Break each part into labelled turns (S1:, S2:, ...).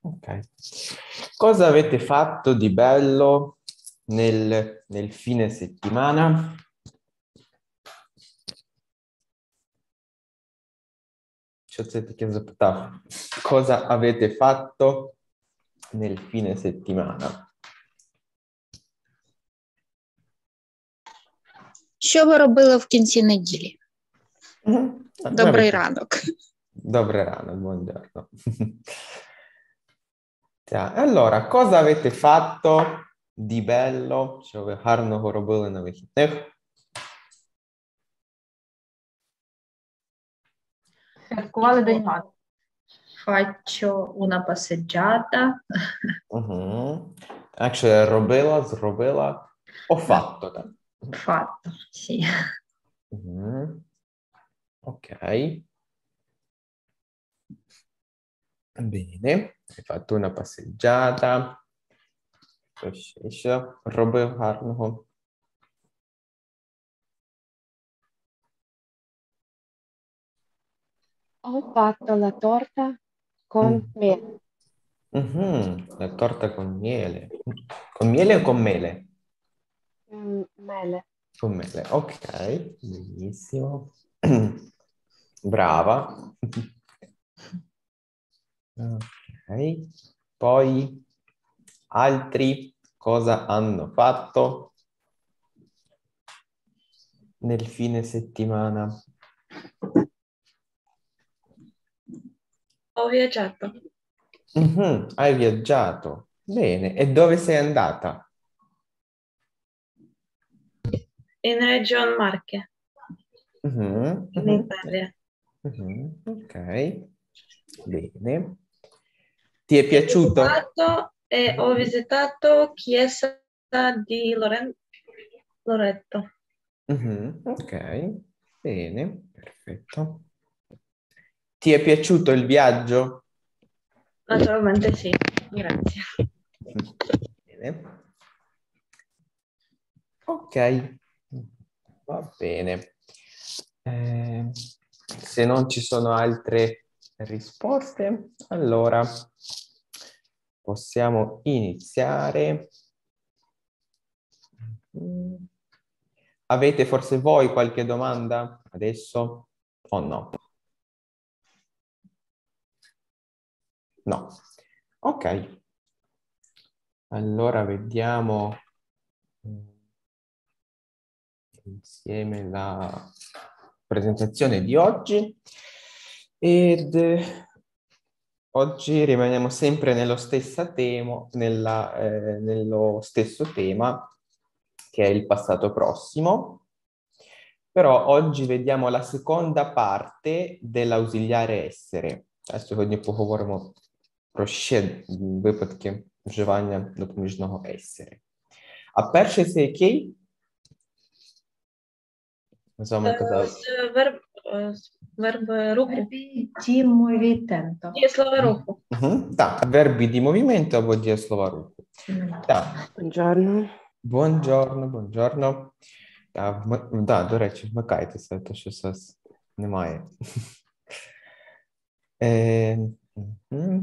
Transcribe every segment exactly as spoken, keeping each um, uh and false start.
S1: Ok. Cosa avete fatto di bello nel, nel fine settimana? Що це таке запитав? Cosa avete fatto nel fine settimana?
S2: Що ви робили в кінці неділі?
S1: Мгм.
S2: Добрий
S1: Навіть-
S2: ранок.
S1: Добрий ранок, buongiorno. Так, allora, cosa avete fatto di bello, що ви гарного робили на вихідних?
S3: Святкували День матері. Faccio una passeggiata.
S1: Угу. Якщо робила, зробила, ho fatto, так?
S3: Fatto, sì.
S1: Mhm. Ok. Bene, hai fatto una passeggiata. Що ще, що робив гарного?
S4: Ho fatto la torta con
S1: Mm.
S4: mele.
S1: Mhm, la torta con miele. Con miele o con mele?
S4: Mm, mele.
S1: Con mele, ok, benissimo. Brava. Ok, poi altri cosa hanno fatto nel fine settimana?
S3: Ho viaggiato
S1: Mhm, hai viaggiato. Bene, e dove sei andata?
S3: in Region Marche,
S1: Mhm,
S3: in
S1: mhm,
S3: Italia.
S1: mhm, ok, bene. Ti è
S3: Ho
S1: piaciuto?
S3: visitato e ho visitato Chiesa di Loren- Loreto.
S1: Mhm, ok, bene, perfetto. Ti è piaciuto il viaggio?
S3: Naturalmente sì, grazie.
S1: Bene. Ok, va bene. Eh, se non ci sono altre risposte, allora possiamo iniziare. Mm. Avete forse voi qualche domanda adesso o no? No. Ok. Allora vediamo insieme la presentazione di oggi ed eh, oggi rimaniamo sempre nello stesso tema, nella, eh, nello stesso tema che è il passato prossimo, però oggi vediamo la seconda parte dell'ausiliare essere. Сьогодні поговоримо про ще випадки вживання допоміжного essere. А перший це який? Ми з вами казали.
S3: З верб, е, з верб руху.
S5: Di movimento.
S3: Дієслова руху.
S1: Угу. Так, вербі di movimento або дієслова руху. Так.
S4: Buongiorno.
S1: Buongiorno, buongiorno. А, вми... да, до речі, вмикайтеся, то що зараз немає. е... угу.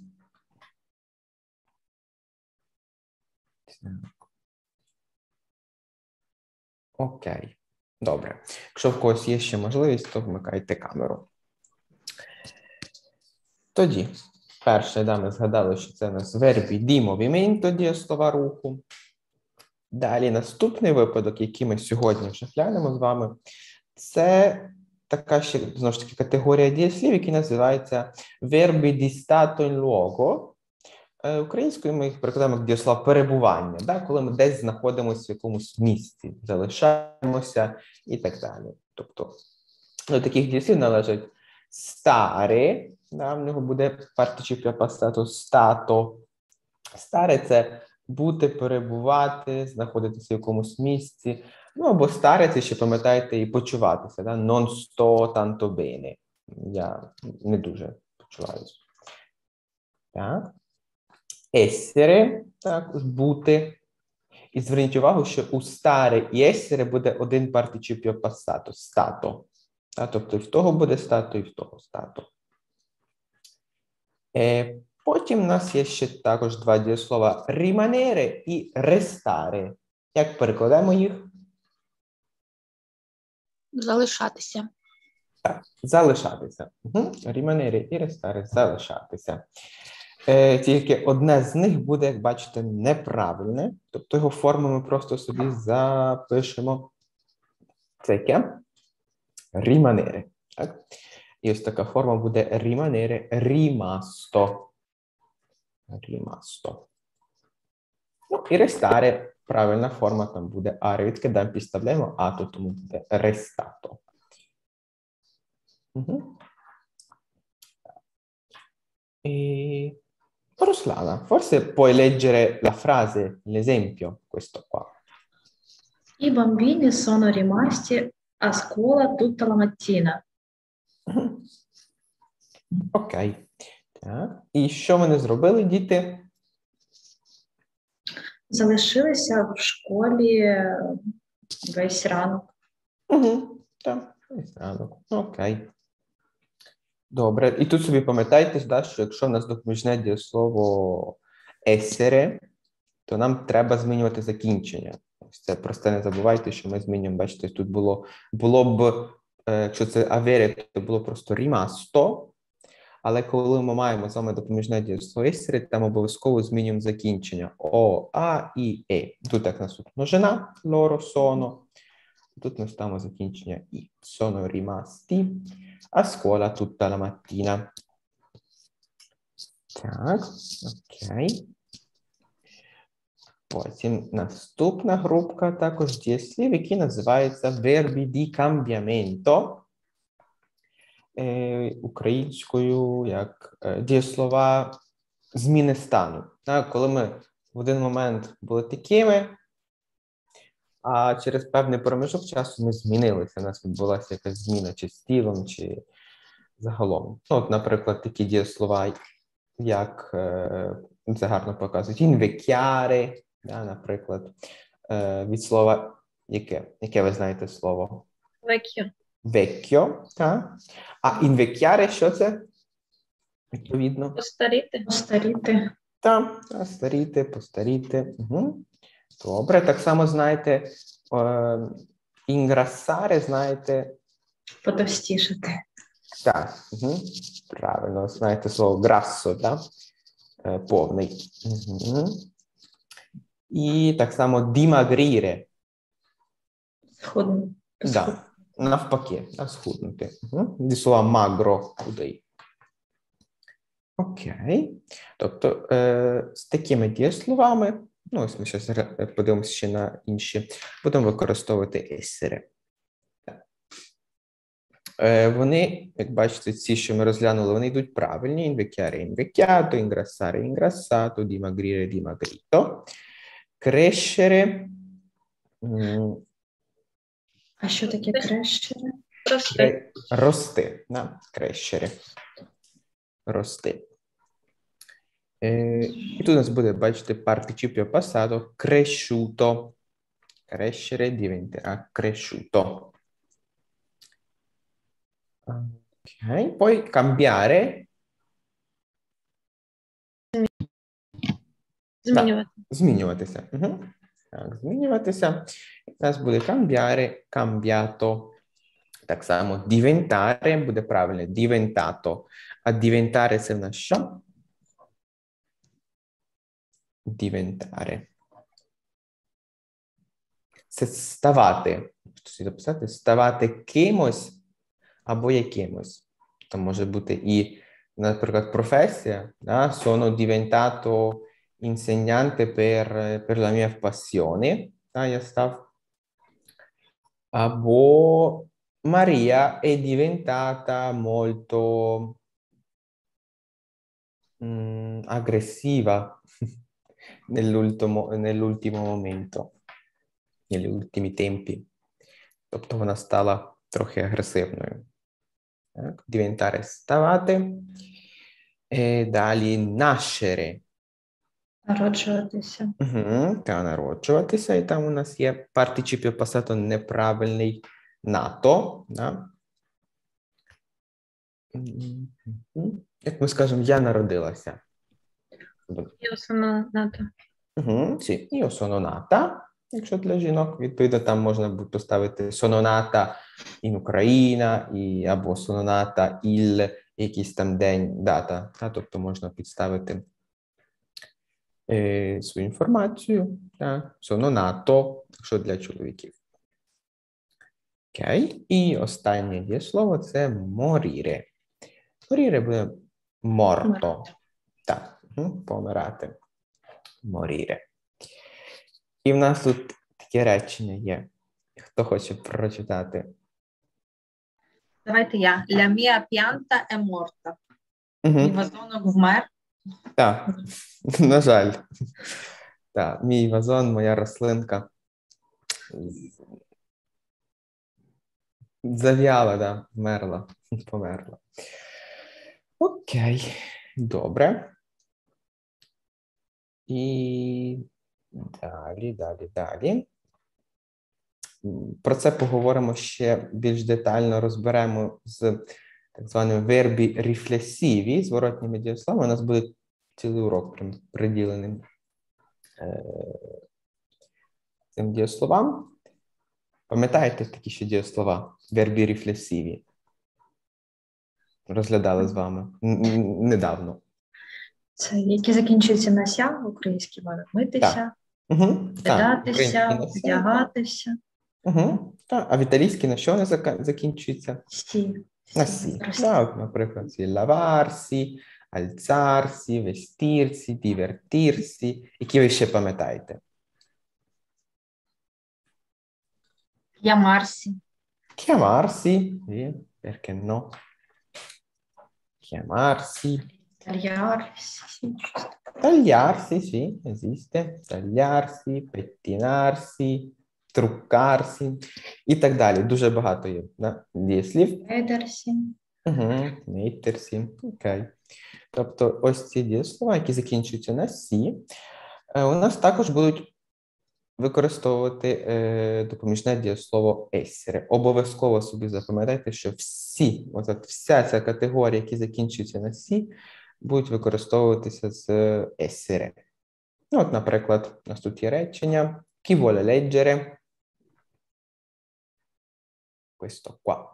S1: Окей, добре. Якщо в когось є ще можливість, то вмикайте камеру. Тоді, перше, да, ми згадали, що це у нас вербі di movimento, дієслова руху. Далі наступний випадок, який ми сьогодні вже глянемо з вами, це така ще, знову ж таки, категорія дієслів, які називаються verbi di stato in luogo. Українською ми їх перекладаємо як дієслова перебування, да, коли ми десь знаходимося в якомусь місці, залишаємося і так далі. Тобто до таких дієслів належать stare, да, в нього буде participio passato stato. Stare – це бути, перебувати, знаходитися в якомусь місці. Ну, або stare – це ще, пам'ятаєте, і почуватися. Да? Non sto tanto bene. Я не дуже почуваюся. Так. Essere, також бути. І зверніть увагу, що у stare і essere буде один participio passato, stato. Так? Тобто і в того буде stato, і в того stato. Е, Потім у нас є ще також два дієслова rimanere і restare. Як перекладемо їх?
S2: Залишатися.
S1: Залишатися. Угу. Rimanere і restare – залишатися. Е, тільки одне з них буде, як бачите, неправильне. Тобто його форму ми просто собі запишемо. Це яке? Rimanere. Так? І ось така форма буде rimanere rimasto. Rimasto. Ну, і restare, правильна форма там буде are. Відкидаємо, підставляємо ато, тому буде restato. Угу. E... Ruslana, forse puoi leggere la frase, l'esempio, questo qua.
S5: I bambini sono rimasti a scuola tutta la mattina.
S1: Мгм. Окей. Так. І що вони зробили, діти?
S5: Залишилися в школі весь ранок.
S1: Угу. Так, ось ранок. Окей. Добре. І тут собі пам'ятайте, да, що якщо в нас допоміжне дієслово essere, то нам треба змінювати закінчення. Ось це просто не забувайте, що ми змінюємо. Бачите, тут було, було б, е, якщо це avere, то було просто rimasto, але коли ми маємо з вами допоміжне дієслово essere, там обов'язково змінюємо закінчення. О, а, і, е. Тут як у нас тут множина, loro sono. Тут ми ставимо закінчення і. Sono rimasti a scuola tutta la mattina. Так, окей. Потім наступна групка також дієслів, які називаються verbi di cambiamento. Е, українською як е, дієслова зміни стану. Так, коли ми в один момент були такими, а через певний проміжок часу ми змінилися. У нас відбулася якась зміна чи стилем, чи загалом. Ну, от, наприклад, такі дієслова, як е, це гарно показують, invecchiare, да, наприклад, е, від слова яке? Яке ви знаєте слово?
S3: Vecchio.
S1: Vecchio, так. А invecchiare, що це? Відповідно.
S3: Постаріти.
S5: Постаріти.
S1: Так, старіти, постаріти. Угу. Добре, так само знаєте, е, інgraссаре, знаєте,
S5: Потовстішати.
S1: так, угу. Правильно, знаєте слово grasso, да? Е, повний. Угу. І так само dimagrire.
S5: Схуднути.
S1: Да. Навпаки, да, схуднути. Угу. Зі слова magro, худий. Окей. Тобто е, з такими дієсловами, ну ось ми зараз подивимося ще на інші, будемо використовувати essere. Е, вони, як бачите, ці, що ми розглянули, вони йдуть правильні. Invecchiare, invecchiato, ingrassare, ingrassato, dimagrire, dimagrito. Crescere. м,
S5: А що таке крещене?
S3: Рости.
S1: Кре- Рости, да? Crescere. Рости. Е, і тут у нас буде, бачите, participio passato, cresciuto. Crescere diventerà cresciuto. Ok, poi cambiare,
S3: Змінювати.
S1: змінюватися. Угу. Так, змінюватися. У нас буде cambiare, cambiato. Так само diventare буде правильно, diventato. А diventare це в нас що? Diventare. Це ставати. Що записати? Ставати кимось або якимось. Там може бути і, наприклад, професія. Да? Sono diventato insegnante per, per la mia passione. Да? Я став. Або Maria è diventata molto mm, aggressiva nell'ultimo, nell'ultimo momento, negli ultimi tempi. Тобто вона стала трохи агресивною. Так? Diventare ставати. E далі nascere.
S5: Народжуватися.
S1: Угу, та народжуватися. І там у нас є participio passato неправильний nato. Да? Мгм. Як ми скажемо, я народилася.
S3: Io sono nata.
S1: Угу, sì, io sono nata. Якщо для жінок, відповідно, там можна буде поставити sono nata in Україна і, або sono nata il якийсь там день, дата. Та, тобто можна підставити е, свою інформацію. Та, sono nato, якщо для чоловіків. Окей. І останнє дієслово – це morire. Morire буде morto. Так, угу, помирати. Morire. І в нас тут таке речення є. Хто хоче прочитати?
S6: Давайте я. La mia pianta è morta.
S1: Угу.
S6: Мій вазонок вмер.
S1: Так, на жаль. Так, мій вазон, моя рослинка зав'яла, да, вмерла, померла. Окей, добре. І далі, далі, далі. Про це поговоримо ще більш детально, розберемо з так званими вербі рифлесиві, зворотніми дієсловами. У нас буде цілий урок приділений е, цим дієсловам. Пам'ятаєте такі ще дієслова? Вербі рифлесиві. Розглядали з вами недавно.
S5: Це які закінчуються на ся в українській мові. Митися,
S1: Угу.
S5: вдягатися, вдягатися.
S1: Угу. Так. А в італійській на що вони закінчуються?
S5: Сі.
S1: На сі. Так, наприклад, lavarsi, alzarsi, vestirsi, divertirsi. Які ви ще пам'ятаєте?
S6: Chiamarsi.
S1: Chiamarsi, sì, perché no? Chiamarsi.
S5: Tagliarsi.
S1: Tagliarsi, sì, esiste. Tagliarsi, pettinarsi, truccarsi і так далі. Дуже багато є, да? Дієслів.
S5: Ведерсі.
S1: Угу, mettersi, окей. Тобто ось ці дієслова, які закінчуються на сі, у нас також будуть використовувати е, допоміжне дієслово essere. Обов'язково собі запам'ятайте, що всі, от вся ця категорія, які закінчуються на сі, будуть використовуватися з essere. Ну, от, наприклад, у нас тут є речення chi vuole leggere questo qua.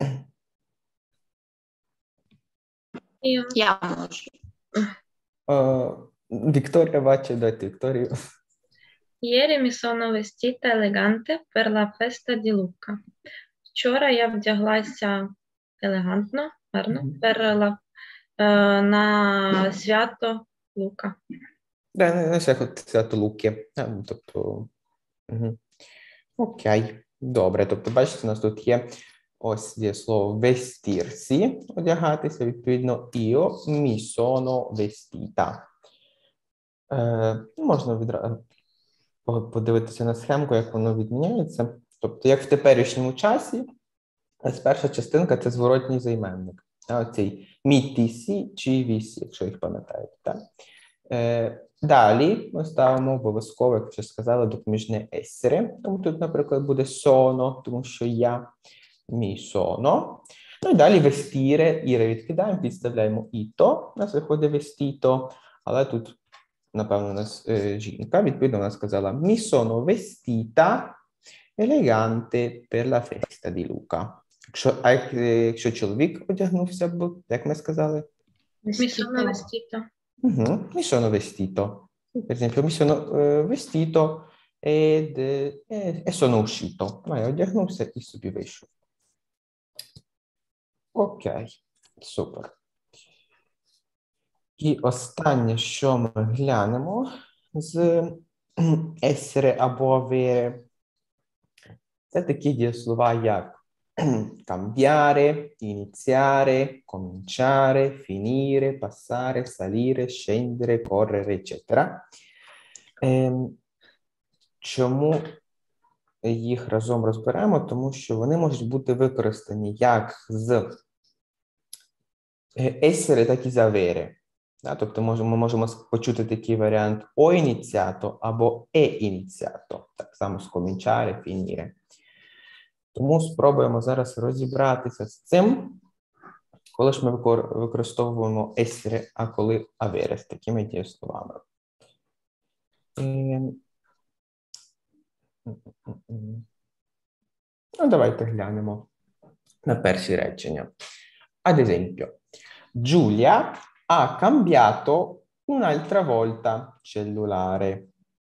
S3: Io.
S2: Я можу.
S1: Е, Вікторія бачить, дайте Вікторію.
S3: Ieri mi sono vestita elegante per la festa di Luca. Вчора я вдяглася елегантно, гарно,
S1: Мгм.
S3: per la, е, на свято Лука.
S1: Да, не, не все свято Луки. А, ну, тобто, угу. Окей, добре. Тобто, бачите, у нас тут є ось дієслово vestirsi, одягатися, відповідно, io mi sono vestita. Е, можна відразу подивитися на схемку, як воно відміняється. Тобто, як в теперішньому часі, ось перша частинка – це зворотній займенник. Оцей мітісі чи вісі, якщо їх пам'ятаєте. Так? Е, далі ми ставимо обов'язково, як вже сказали, допоміжне essere. Тому тут, наприклад, буде sono, тому що я, mi sono. Ну і далі vestire, іре відкидаємо, підставляємо ito, у нас виходить vestito, але тут, напевно, у нас е, жінка, відповідно, вона сказала mi sono vestita elegante per la festa di Luca. Якщо, а як, якщо чоловік одягнувся б, як ми сказали?
S3: Mi sono vestito.
S1: Угу. Mi sono vestito. Per esempio, mi sono eh, vestito ed, e, e sono uscito. Ma я одягнувся і собі вийшов. Окей, супер. І останнє, що ми глянемо з essere або avere, це такі дієслова, як cambiare, iniziare, cominciare, finire, passare, salire, scendere, correre, eccetera. Ем, чому їх разом розберемо? Тому що вони можуть бути використані як з essere, так і з avere. Да, тобто ми можемо почути такий варіант o iniziato або è iniziato. Так само з cominciare, finire. Тому спробуємо зараз розібратися з цим. Коли ж ми викор- використовуємо essere, а коли avere з такими дієсловами? Ем, Ну, давайте глянемо на перші речення. Ad esempio, Giulia ha cambiato un'altra volta cellulare.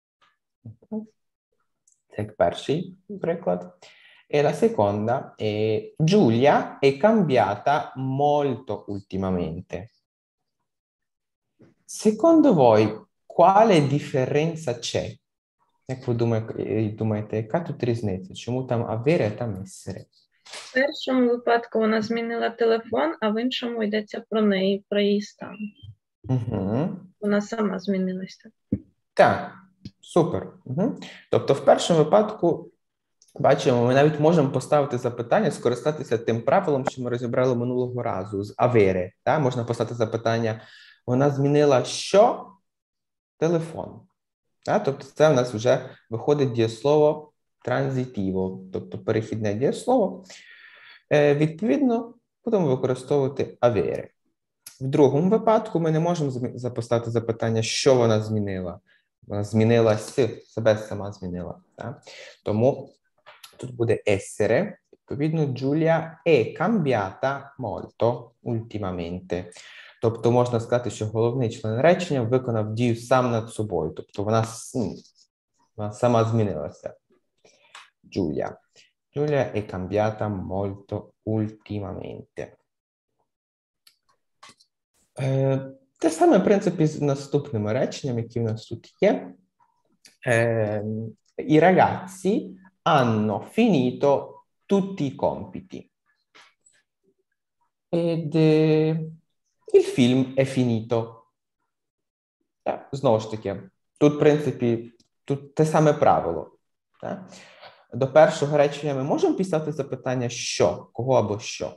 S1: Це як перший приклад. E la seconda è Giulia è cambiata molto ultimamente. Secondo voi, quale differenza c'è? Як ви думаєте, думаєте, яка тут різниця? Чому там avere, а там essere?
S3: В першому випадку вона змінила телефон, а в іншому йдеться про неї, про її стан.
S1: Угу.
S3: Вона сама змінилася.
S1: Так, супер. Угу. Тобто в першому випадку, бачимо, ми навіть можемо поставити запитання, скористатися тим правилом, що ми розібрали минулого разу, з avere. Так? Можна поставити запитання, вона змінила що? Телефон. Так? Тобто це у нас вже виходить дієслово транзитиво, тобто перехідне дієслово. Е, відповідно, будемо використовувати avere. В другому випадку ми не можемо записати запитання, що вона змінила. Вона змінилася, себе сама змінила. Так? Тому тут буде essere. Відповідно, Giulia è cambiata molto ultimamente. Тобто можна сказати, що головний член речення виконав дію сам над собою. Тобто вона, вона сама змінилася. Giulia. Giulia è cambiata molto ultimamente. Е, те саме, в принципі, з наступними реченнями, які в нас тут є. Е, I ragazzi hanno finito tutti i compiti. Ed eh, il film è finito. Так, знову ж таки, тут, в принципі, тут те саме правило. Так? До першого речення ми можемо писати запитання «що?», «кого» або «що?».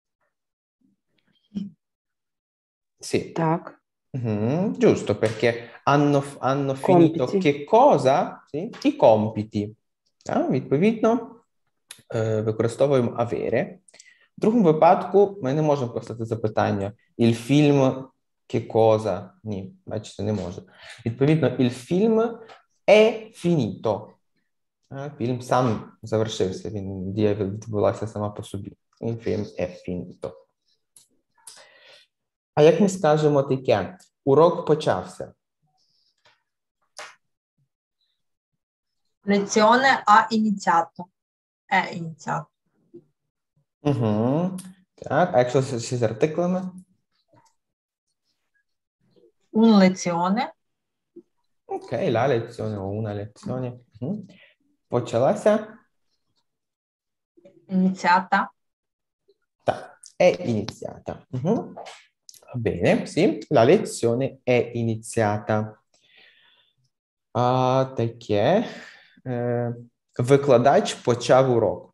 S1: Sì.
S4: Так.
S1: Mhm, giusto, perché hanno, hanno finito
S4: Compiti.
S1: che cosa? Sì? I compiti. Так? Відповідно, е, використовуємо avere. В другому випадку ми не можемо поставити запитання «il film che cosa?» Ні, бачите, не може. Відповідно, «il film è finito». А, фільм сам завершився, він, дія відбулася сама по собі. «Il film è finito». А як ми скажемо таке? Урок почався.
S6: Lezione ha iniziato. È iniziato.
S1: Угу. Так, а якщо ще з артиклами?
S6: Un lezione.
S1: Окей, la lezione o una lezione. Угу. Почалася?
S6: Iniziata.
S1: Так, è iniziata. Угу. Va bene, sì, la lezione è iniziata. А, таке. Е, викладач почав урок.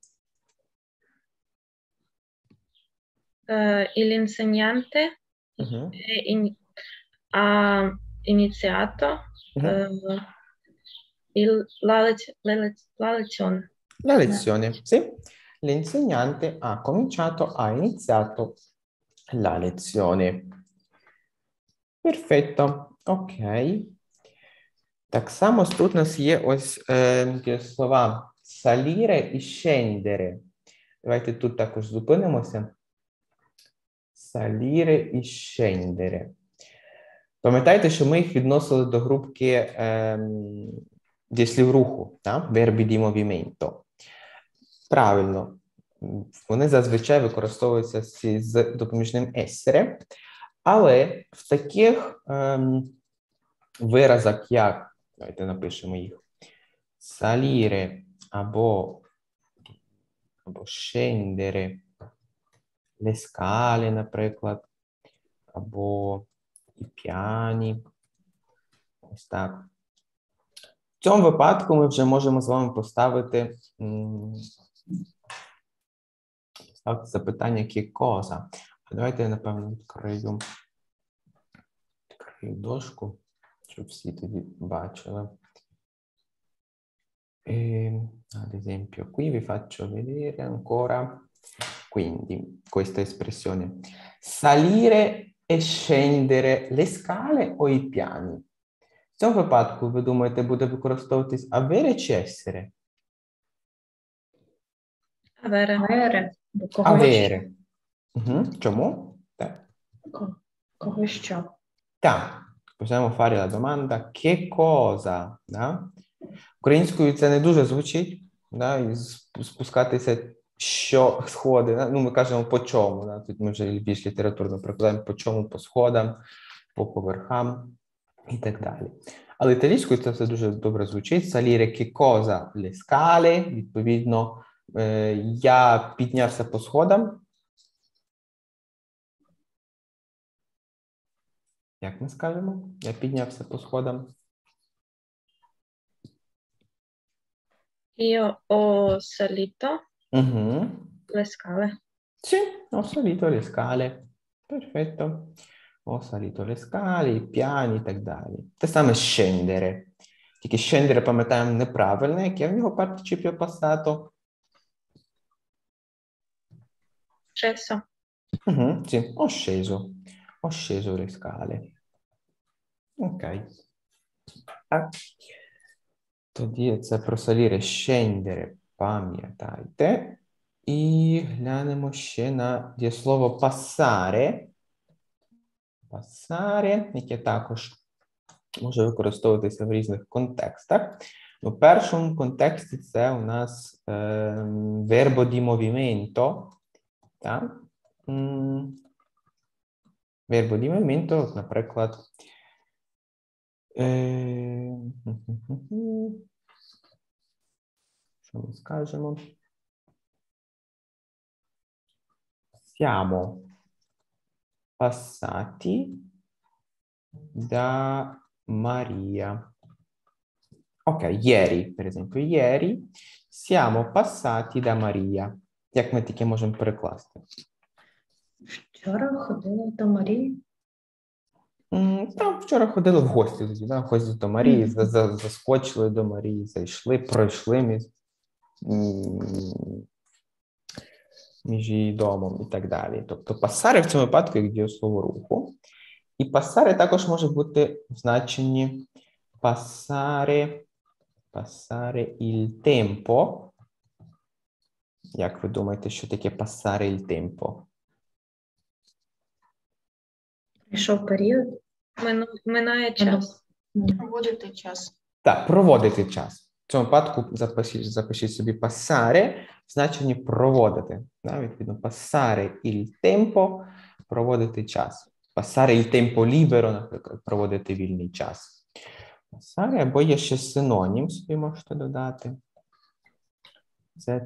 S3: Е, il insegnante
S1: Угу.
S3: è in- ha iniziato
S1: Угу.
S3: eh, il- la, lez- le lez- la lezione.
S1: La lezione, sì. L'insegnante ha cominciato, ha iniziato la lezione. Perfetto, ok. Так само тут у нас є ось е, слова salire і scendere. Давайте тут також зупинимося. Salire і scendere. Пам'ятаєте, що ми їх відносили до групки е, дієслів руху, так? Verbi di movimento. Правильно. Вони зазвичай використовуються з допоміжним essere, але в таких ем, виразах, як, давайте напишемо їх, salire або, або scendere, le scale, наприклад, або i piani, ось так. В цьому випадку ми вже можемо з вами поставити, поставити запитання «che cosa?». Давайте я, напевно, відкрию, відкрию дошку, щоб всі тоді бачили. E, ad esempio, qui vi faccio vedere ancora Quindi, questa espressione. Salire e scendere le scale o i piani? В цьому випадку, ви думаєте, буде використовуватись avere чи essere?
S3: Avere.
S5: Авери, бо кого,
S1: Avere. Угу. Чому? Так.
S5: що? Кого що?
S1: Так. Possiamo fare la domanda che cosa? Да? Українською це не дуже звучить, да? І спускатися що сходи. Да? Ну, ми кажемо по чому. Да? Тут ми вже більш літературно прикладаємо по чому, по сходам, по поверхам і так далі. Але італійською це все дуже добре звучить. Salire che cosa? Le scale. Відповідно, е, я піднявся по сходам. Як ми скажемо? Я піднявся по сходам.
S3: Io ho salito
S1: Угу.
S3: le scale.
S1: Sì, ho salito le scale. Perfetto. Ho salito le scale, i piani і так далі. Те саме scendere. Тільки scendere, пам'ятаємо, неправильне, яке в нього participio passato.
S3: Sceso.
S1: Угу, sì, ho sceso. Ho sceso le scale. Ok. Так. Тоді це про salire, scendere, пам'ятайте. І глянемо ще на дієслово passare. Passare, яке також може використовуватися в різних контекстах. У першому контексті це у нас е, verbo di movimento. Так? М, Verbo di movimento, от, наприклад, е, що ми скажемо? Siamo passati da Maria. Ok, ieri, per esempio, ieri siamo passati da Maria. Як ми таке можемо перекласти?
S5: Вчора ходила до Марії.
S1: М, Там вчора ходили в гості тоді, да? В гості до Марії,
S5: Мгм.
S1: за- за- заскочили до Марії, зайшли, пройшли між, м, між її домом і так далі. Тобто passare в цьому випадку як дієслово руху. І passare також може бути в значенні passare, passare il tempo. Як ви думаєте, що таке passare il tempo?
S5: Прийшов період.
S3: Мину- Минає час.
S6: Проводити час.
S1: Так, проводити час. В цьому випадку запишіть, запишіть собі passare в значенні проводити. Да, відповідно, passare il tempo – проводити час. Passare il tempo libero, наприклад, проводити вільний час. Passare, або є ще синонім, собі можете додати. Це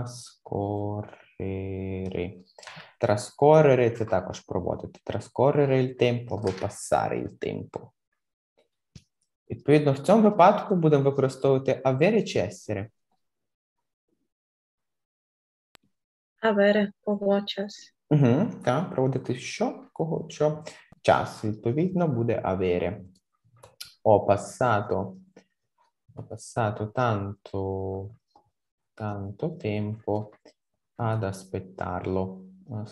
S1: trascorrere. Trascorrere – це також проводити. Trascorrere il tempo або passare il tempo. Відповідно, в цьому випадку будемо використовувати avere чи essere.
S3: Avere. Кого час.
S1: Угу, так, проводити що? Кого? Що? Час, відповідно, буде avere. Ho passato, ho passato tanto, tanto tempo ad aspettarlo.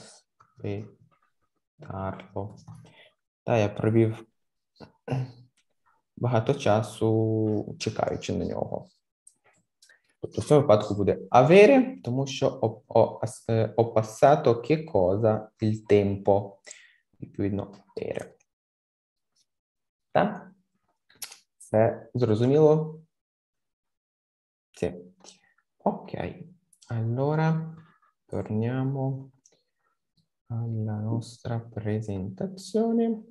S1: Aspettarlo. Та я провів багато часу, чекаючи на нього. Тобто в цьому випадку буде avere, тому що ho, ho, eh, ho passato che cosa il tempo. Відповідно, avere. Так? Це зрозуміло? Sì. Ok. Allora, torniamo alla nostra presentazione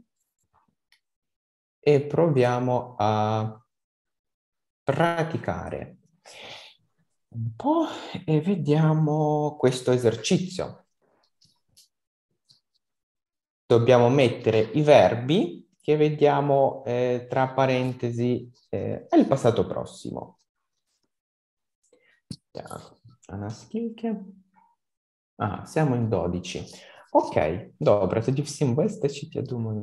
S1: e proviamo a praticare un po' e vediamo questo esercizio. Dobbiamo mettere i verbi che vediamo eh, tra parentesi eh, al passato prossimo. Наскільки? Ага, siamo in dodici. Ok, добре, тоді всім вистачить, я думаю.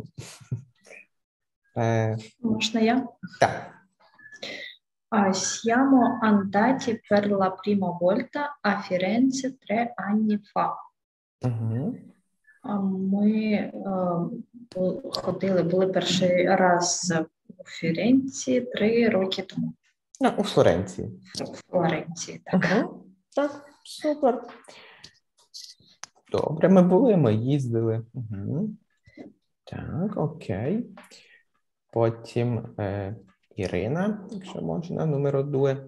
S1: Е,
S5: Можна я?
S1: так.
S5: Ah, siamo andati per la prima volta a Firenze tre anni fa.
S1: Угу.
S5: А Ми е, бу- ходили, були перший раз у Фіренці три роки тому.
S1: Ну, у Флоренції.
S5: У Флоренції, так.
S1: Угу. Так, супер. Добре, ми були, ми їздили. Угу. Так, окей. Потім е, Ірина, якщо можна, номер два.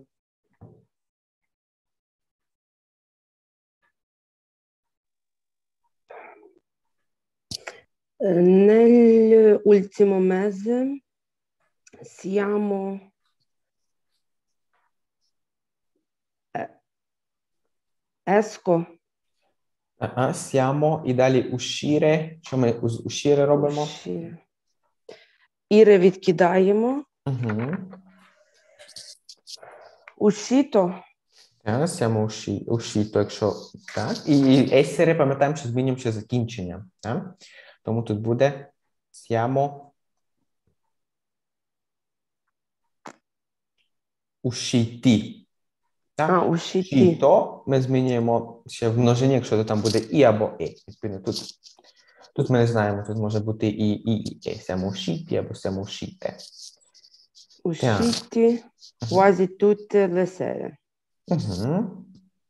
S4: Nell'ultimo mese siamo eh, esco,
S1: Ага, siamo і далі uscire. Що ми з uscire робимо?
S4: uscire. Іре відкидаємо.
S1: Угу.
S4: Uscito,
S1: Так, siamo usci- uscito, якщо так. І, і essere, пам'ятаємо, що змінюємо ще закінчення. Так? Тому тут буде siamo usciti. Так?
S4: а, usciti.
S1: Uscito ми змінюємо ще в множині, якщо там буде і або і. Відповідно, тут, тут ми не знаємо, тут може бути і, і, і. і. Siamo usciti або siamo uscite.
S4: Usciti quasi tutte le sere.
S1: Угу.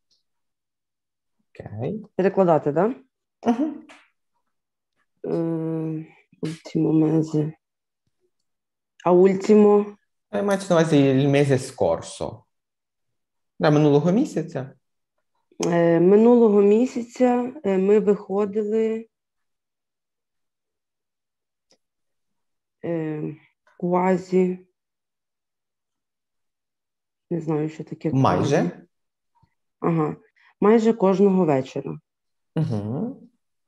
S1: Окей.
S4: Перекладати, так?
S1: Угу.
S4: Да? Ultimo mese. А ultimo?
S1: Мається на увазі il mese scorso. Да, минулого місяця.
S4: Е, Минулого місяця е, ми виходили е, квазі. Не знаю, що таке квазі.
S1: Майже.
S4: Ага. Майже кожного вечора.
S1: Угу.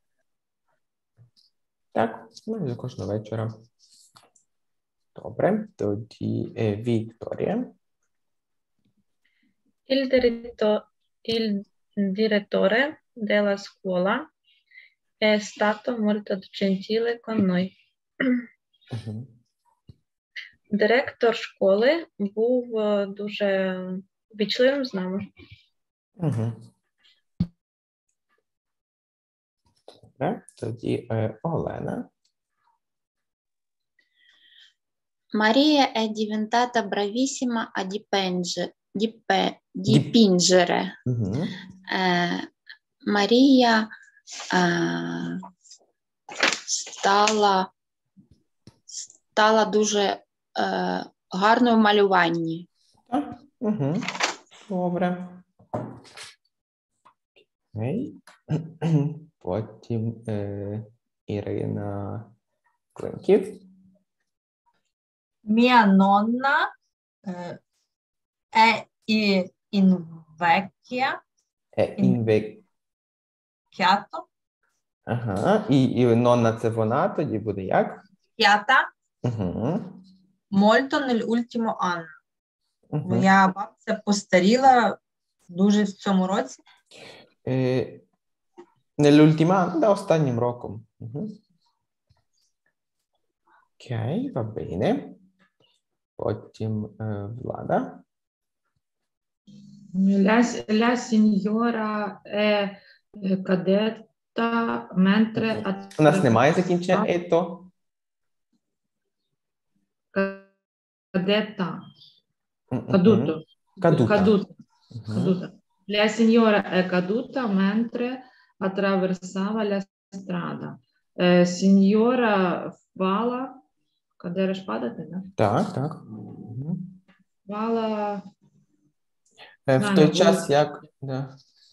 S1: Так, майже кожного вечора. Добре, тоді е, Вікторія.
S3: Il, diretto- il direttore della scuola è stato molto gentile con noi.
S1: Угу.
S3: Директор школи був е, дуже вічливим з нами.
S1: Угу. Добре, тоді е, Олена.
S2: Maria è diventata bravissima a dipinge- dipe- dipingere.
S1: Угу.
S2: Eh, Maria eh, стала, стала дуже е, гарною в малюванні.
S1: Так, угу. Добре. Окей. Потім е, Ірина Клинків.
S6: Mia nonna eh, è i- invecchia-
S1: Е, інвек...
S6: invecchiato,
S1: Ага. І, і нонна це вона, тоді буде як?
S6: invecchiata
S1: Угу.
S6: molto nell'ultimo anno.
S1: Угу.
S6: Моя бабця постаріла дуже в цьому році.
S1: Е, nell'ultima, да, останнім роком. Угу. Окей, va bene. Потім е, Влада.
S7: La, la signora è eh, cadetta mentre
S1: У нас немає закінчення ето.
S7: cadetta
S1: Мгм.
S7: caduto
S1: Кадута.
S7: caduta
S1: Мгм.
S7: caduta. La signora è caduta mentre attraversava la strada. Eh, signora впала, cadere падати, да?
S1: Так, так. Мгм.
S7: Впала
S1: Е, В
S7: Знаю,
S1: той
S7: на
S1: час,
S7: вулиці.
S1: як... Да.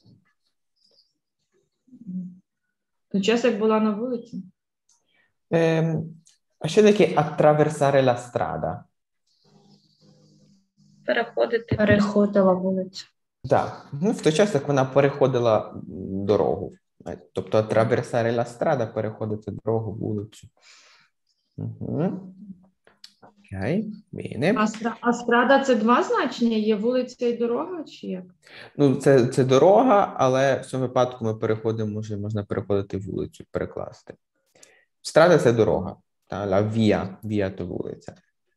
S7: той час, як була на вулиці.
S1: Ем, а що таке attraversare la strada?
S3: Переходити.
S5: Переходила вулицю.
S1: Так, ну, в той час, як вона переходила м, дорогу. Е, Тобто attraversare la strada – переходити дорогу, вулицю. Угу. Окей, bene.
S7: А, стра- а страда це два значення? Є вулиця і дорога, чи як?
S1: Ну, це, це дорога, але в цьому випадку ми переходимо, може, можна переходити вулицю, перекласти. Страда – це дорога, та, la via, via – то вулиця.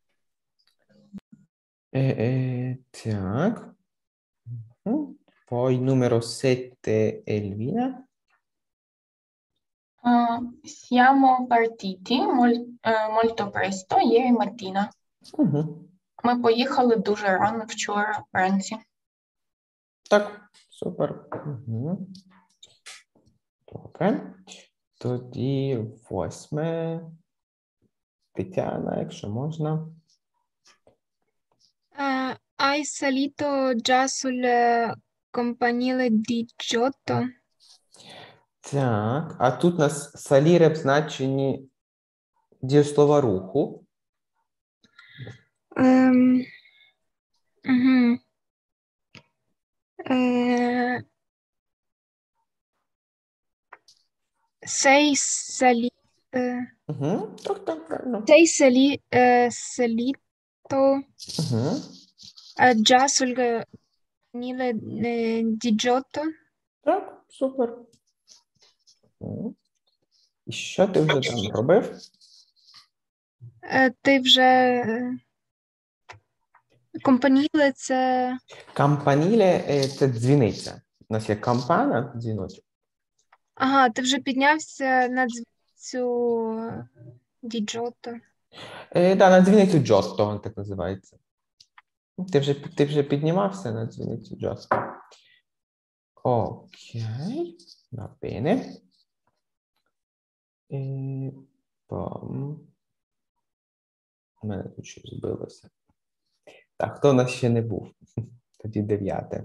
S1: Е, е, так. Мгм. Poi numero sette, Elvina.
S8: Uh, siamo partiti mol- е, molto presto ieri mattina.
S1: Угу.
S8: Ми поїхали дуже рано вчора вранці.
S1: Так, супер. Угу. Добре. Тоді восьме. Тетяна, якщо можна.
S9: Uh, hai salito già sul eh, campanile di Giotto?
S1: Так, а тут у нас саліре в значенні дієслова руху.
S9: Ehm, mhm. Eh, sei sali- eh,
S1: Угу. Так, так, правильно.
S9: sei sali- eh, salito
S1: Угу.
S9: eh, già sul campanile eh, di Giotto?
S1: Так, супер. Мгм. І що ти вже там робив?
S9: Е, Ти вже е, компаніле це
S1: Кампаніле е, це дзвіниця. У нас є кампана, дзвіночок.
S9: ага, ти вже піднявся на дзвіницю Діджото.
S1: Е, да, на дзвіницю Джотто, він так називається. Ти вже, ти вже піднімався на дзвіницю Джотто. Окей, va bene. І, пом. У мене тут щось збилося. Так, хто у нас ще не був? Тоді дев'яте.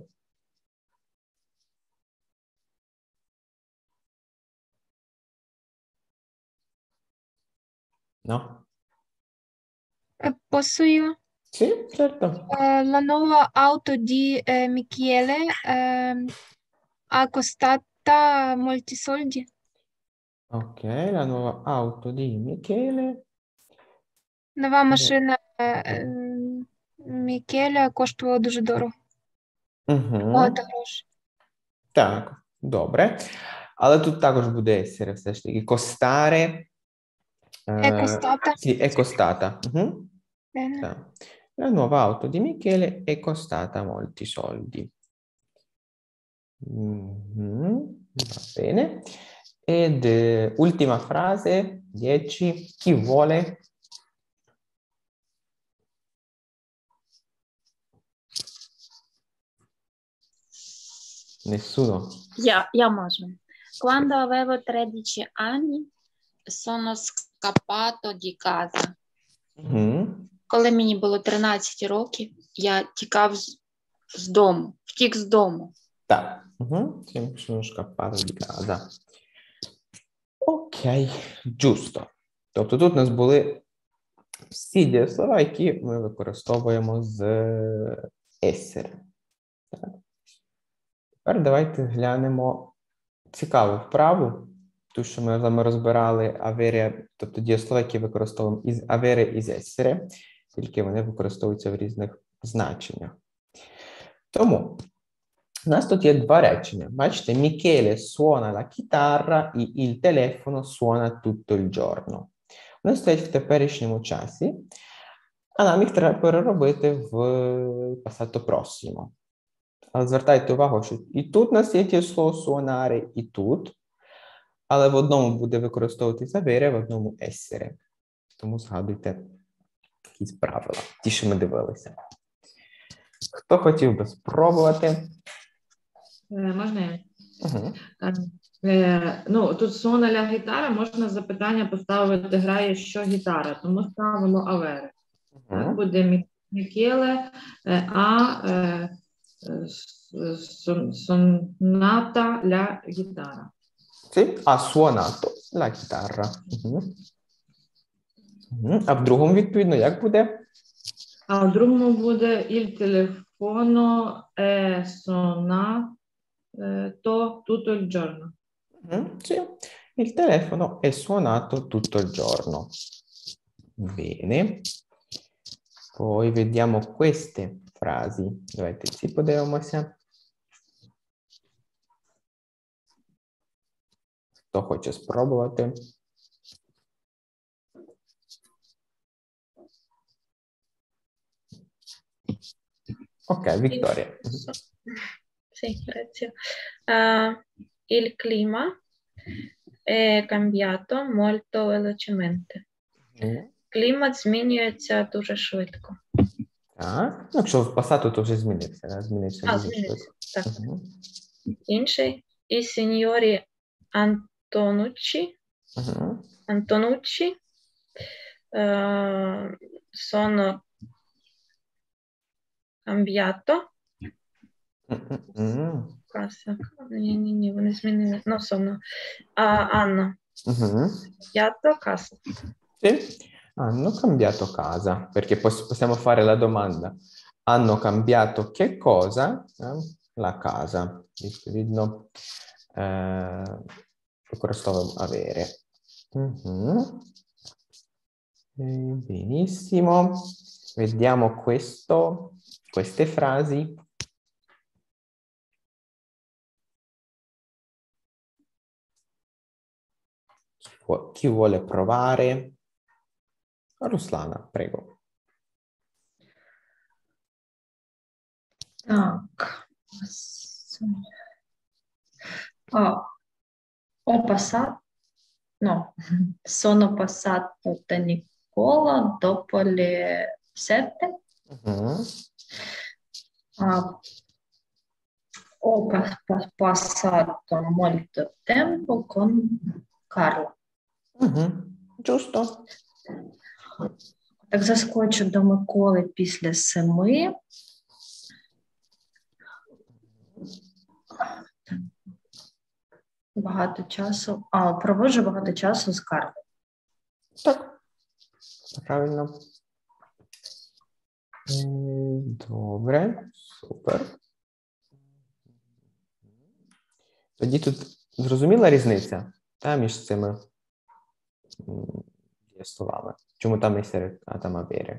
S1: No?
S9: Е, Posso io?
S1: Sì, certo.
S9: Eh, La nuova auto di eh, Michele ehm, ha costata molti soldi.
S1: Ok, la nuova auto di Michele.
S9: Нова машина е, ем, Мікеля коштувала дуже дорого.
S1: Угу.
S9: Багато грошей.
S1: Так, добре. Але тут також буде есере все ж таки. Костаре.
S9: È costata?
S1: Sì, è costata. Mhm.
S9: Bene.
S1: Так. La nuova auto di Michele è costata molti soldi. Mhm. Va bene. Ed eh, ultima frase, dieci. Chi vuole? Nessuno?
S2: Я, я можу. Quando avevo tredici anni sono scappato di casa.
S1: Mhm.
S2: Коли мені було тринадцять років, я тікав з, з дому, втік з дому.
S1: Так. Угу. Sì, sono scappato di casa. Окей, giusto. Тобто тут у нас були всі дієслова, які ми використовуємо з essere. Так. Тепер давайте глянемо цікаву вправу, ту, що ми з вами розбирали avere, тобто дієслова, які використовуємо із avere і з essere, тільки вони використовуються в різних значеннях. Тому у нас тут є два речення. Бачите, Michele suona la chitarra e il telefono suona tutto il giorno. Вони стоять в теперішньому часі, а нам їх треба переробити в passato prossimo. Але звертайте увагу, що і тут у нас є ті слово suonare, і тут, але в одному буде використовуватися avere, в одному essere. Тому згадуйте якісь правила, ті, що ми дивилися. Хто хотів би спробувати?
S7: Е, Можна я?
S1: Угу.
S7: Е, ну, тут суона ля гітара, можна запитання поставити, грає що гітара, тому ставимо авери. Так,
S1: Угу.
S7: буде Мі- Мікеле, е, а е, е, с- сон- соната ля гітара.
S1: Sì, ha suonato la chitarra. Угу. Угу. А в другому, відповідно, як буде?
S7: А в другому буде il telefono è suonato tutto il giorno.
S1: Угу. Sì, il telefono è suonato tutto il giorno. Bene. Poi vediamo queste frasi. Давайте ці подивимося. Хто хоче спробувати? Ok, Vittoria.
S3: Sì, grazie. Uh, il clima è cambiato molto velocemente.
S1: Мгм.
S3: Клімат змінюється дуже швидко.
S1: Так. Ну, якщо в passato, то вже змінився. Да? Змінився
S3: А,
S1: дуже
S3: змінився. Так.
S1: швидко. Мгм.
S3: Інший. І сеньорі Антонуччі,
S1: Мгм.
S3: Антонуччі е, sono cambiato.
S1: Мгм.
S3: Каса. Ні, ні, ні, вони змінили. Ну, sono. А, Анна.
S1: Мгм.
S3: Cambiato casa.
S1: Sì, hanno cambiato casa, perché pos- possiamo fare la domanda. Hanno cambiato che cosa? Eh, La casa. Відповідно, eh, використовуємо avere. Mhm. Eh, Benissimo. Vediamo questo, queste frasi. Chi vuo- Chi vuole provare? Руслана, prego.
S5: Так. О, ho passato, no, sono passato da Nicola dopo le sette.
S1: Mhm.
S5: Ah, ho pa- pa- passato molto tempo con Carla.
S1: Mhm. Giusto?
S5: Так заскочу до Миколи після семи. Багато часу. А, проводжу багато часу з Карлою.
S1: Так. Правильно. М, Добре, супер. Тоді тут зрозуміла різниця та, між цими м, дієсловами? Чому там не серед, а там авері?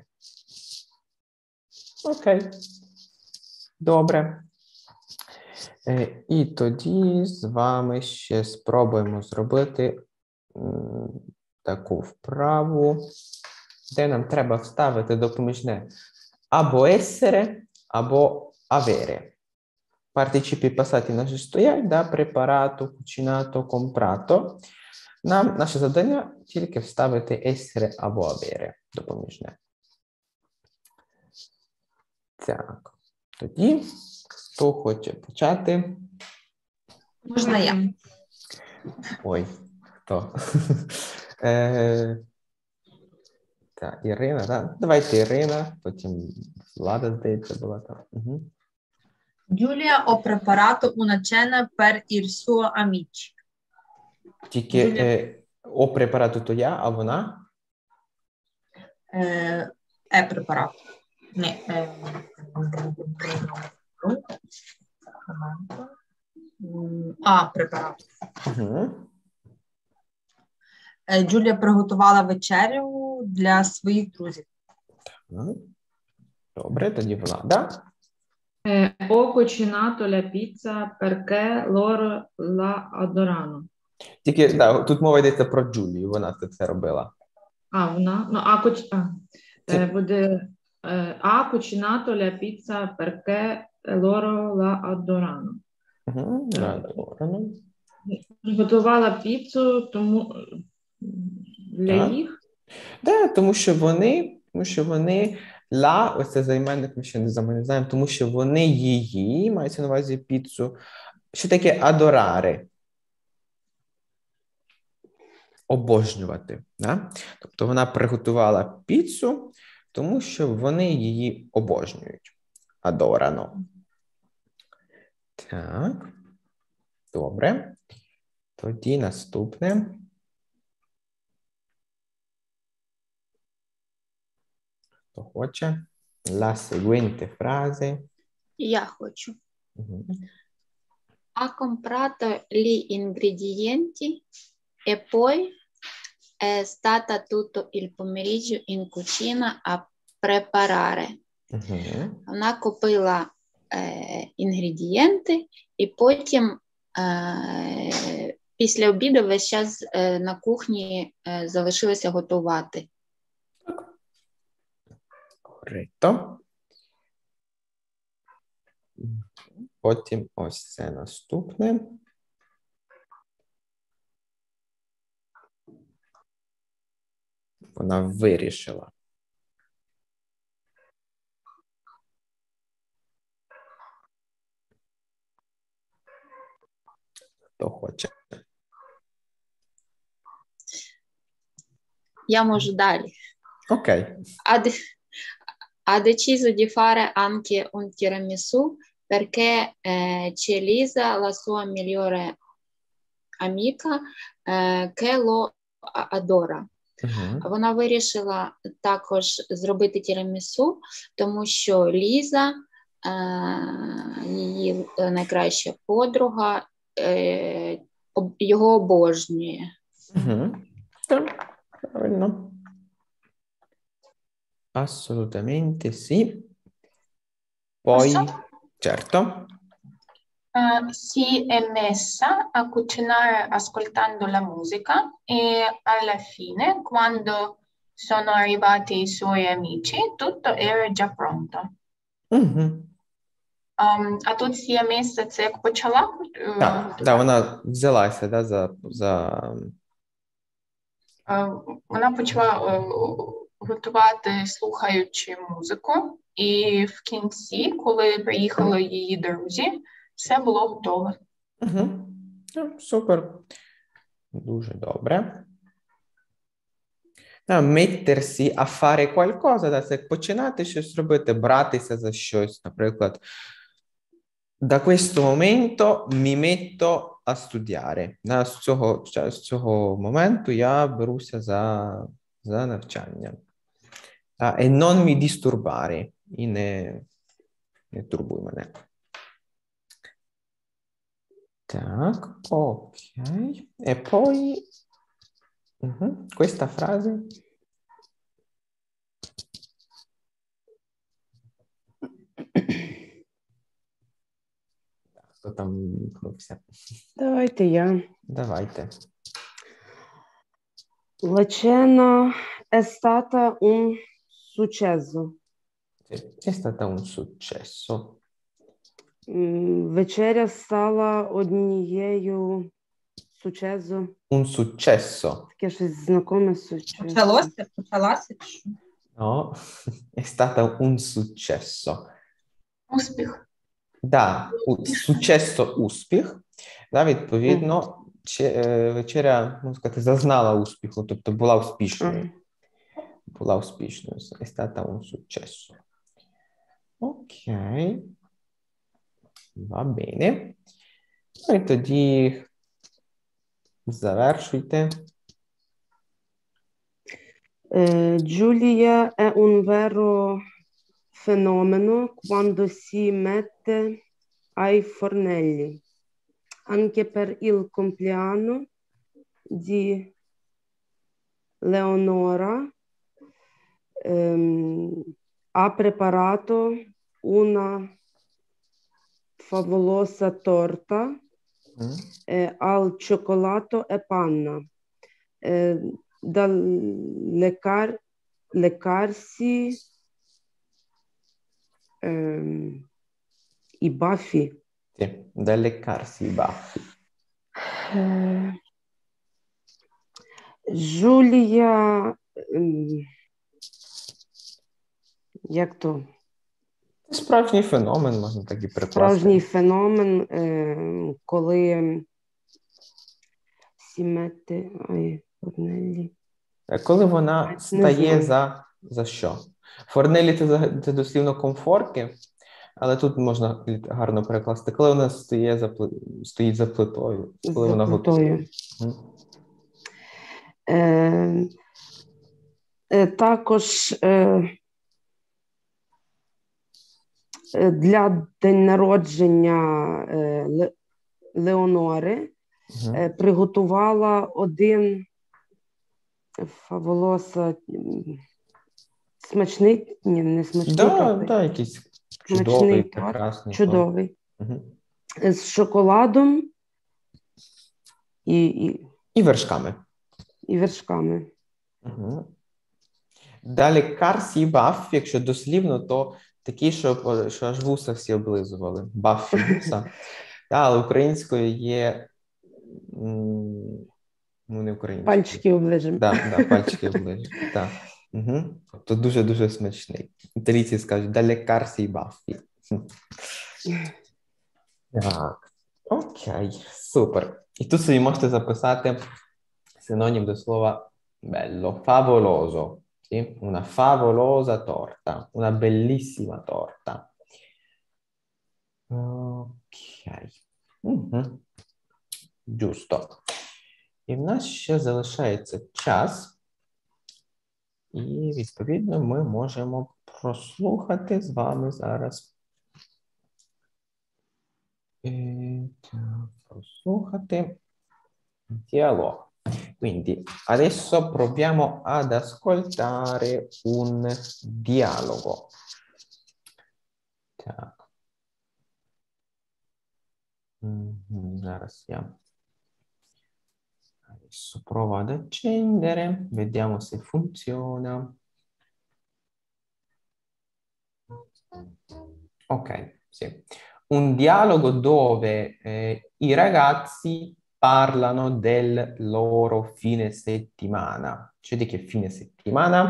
S1: Окей. Добре. Е, І тоді з вами ще спробуємо зробити м, таку вправу, де нам треба вставити допоміжне або essere, або avere. Participi passati наші стоять, да, preparato, cucinato, comprato. Нам наше завдання тільки вставити essere або avere допоміжне. Так, тоді хто хоче почати?
S6: Можна я?
S1: Ой, хто? е, так, Ірина, так? Давайте Ірина, потім Влада, здається, була там. Угу.
S6: Giulia ho preparato una cena per il suo amici.
S1: Тільки
S6: Giulia-
S1: е, о препарату то я, а вона?
S6: Eh, è preparato. Ne, eh, Ah, preparato.
S1: Угу.
S6: Е, Джулія приготувала вечерю для своїх друзів.
S1: Добре, тоді Влада.
S7: Е, Ho cucinato la pizza perché loro la adorano.
S1: Тільки, да, тут мова йдеться про Джулію, вона це все робила.
S7: А, вона? Ну, а, куч... а.
S1: Це-
S7: Е, буде е, Ha cucinato la pizza perché loro la adorano.
S1: Угу.
S7: Так.
S1: Добре.
S7: Готувала піцу тому для
S1: Так.
S7: їх.
S1: Да, тому що вони, тому що вони ла, ось це займенник, ми ще не знаємо, тому що вони її, мається на увазі піцу. Що таке адорари? Обожнювати. Да? Тобто вона приготувала піцу, тому що вони її обожнюють. Адорано. Так. Добре. Тоді наступне. Хто хоче? La seguente frase.
S2: Я хочу.
S1: Угу.
S2: Ha comprato gli ingredienti e poi è stata tutto il pomeriggio in cucina a preparare.
S1: Угу.
S2: Вона купила е, інгредієнти і потім е, після обіду весь час е, на кухні е, залишилася готувати.
S1: Corretto. Потім ось це наступне. Вона вирішила. Хто хоче?
S2: Я можу далі.
S1: Окей.
S2: Ha, de- ha deciso di fare anche un tiramisù perché eh, c'è Lisa, la sua migliore amica, eh, che lo a- adora.
S1: Угу.
S2: Вона вирішила також зробити тірамісу, тому що Ліза, е, її найкраща подруга, е, об- його обожнює.
S1: Угу. Так, правильно. Assolutamente sì. Poi,
S8: Posso?
S1: certo.
S8: Eh, si è messa a cucinare ascoltando la musica e alla fine, quando sono arrivati i suoi amici, tutto era già pronto.
S1: Угу.
S8: Ем, а тут si è messa, це як почала? е,
S1: Так, да, вона взялася, да, за, за...
S8: Е, Вона почала е, готувати, слухаючи музику, і в кінці, коли приїхали її друзі, все було готове.
S1: Угу. Ну, супер. Дуже добре. А, mettersi a fare qualcosa, да, це як починати щось робити, братися за щось. Наприклад, da questo momento mi metto a studiare. Да, з цього, з цього моменту я беруся за, за навчання. А, e non mi disturbare. І не, не турбуй мене. Так, окей. E poi mhm, questa frase. Хто там вімкнувся?
S4: Давайте я.
S1: Давайте.
S4: La cena è stata un successo.
S1: Sì, è stato un successo.
S4: М, Вечеря стала однією successo.
S1: Un successo.
S4: Таке щось знакоме successo.
S6: Почалося? Почалася? чи що?
S1: No, è stato un successo.
S8: Успіх.
S1: Да, у- successo успіх. Да, відповідно, че- е, вечеря, можна сказати, зазнала успіху, тобто була успішною. Була успішною. È stato un successo. Окей. Va bene. Ну і тоді завершуйте.
S4: Eh, Giulia è un vero fenomeno quando si mette ai fornelli. Anche per il compleanno di Leonora ehm, ha preparato una favolosa torta
S1: Мгм.
S4: eh, al cioccolato e panna. Eh, da lecar- leccarsi ehm, i baffi.
S1: Sì, da leccarsi i baffi.
S4: Eh, Giulia, ehm, як то?
S1: Це справжній феномен, можна так і перекласти.
S4: Справжній феномен, е, коли сімети, ай, Корнелі.
S1: Е, Коли вона
S4: Не
S1: стає
S4: знаю.
S1: за, за що? Форнелі це, за- це дослівно комфорки, але тут можна гарно перекласти. Коли вона стає за, пли- стоїть за плитою. Коли
S4: За
S1: вона
S4: плитою.
S1: Мгм.
S4: Е, е, також е, е, для день народження е, Ле- Леонори
S1: Мгм.
S4: е, приготувала один фаволоса м, смачний, ні, не смачний,
S1: Да,
S4: торт,
S1: да, якийсь
S4: смачний
S1: чудовий,
S4: торт,
S1: прекрасний. торт.
S4: чудовий,
S1: Мгм.
S4: з шоколадом і, і,
S1: І вершками.
S4: і вершками.
S1: Угу. Далі карсі баффі, якщо дослівно, то такі, що, що аж вуса всі облизували. Баффі вуса. Та, але українською є м, Ну, не українською.
S4: Пальчики оближимо.
S1: Да, да, пальчики оближимо. Так. Угу. Тобто дуже-дуже смачний. Італійці скажуть, да лекарсі і баффі. Так. Окей, супер. І тут собі можете записати синонім до слова bello, favoloso. Sì? Una favolosa torta, una bellissima torta. Ok. Угу. Giusto. І в нас ще залишається час. І, відповідно, ми можемо прослухати з вами зараз. E, proslухати dialogo. Quindi adesso proviamo ad ascoltare un dialogo. Так. Мгм, Зараз я adesso provo ad accendere, vediamo se funziona. Ok, sì. Un dialogo dove eh, i ragazzi parlano del loro fine settimana. Cioè di che fine settimana?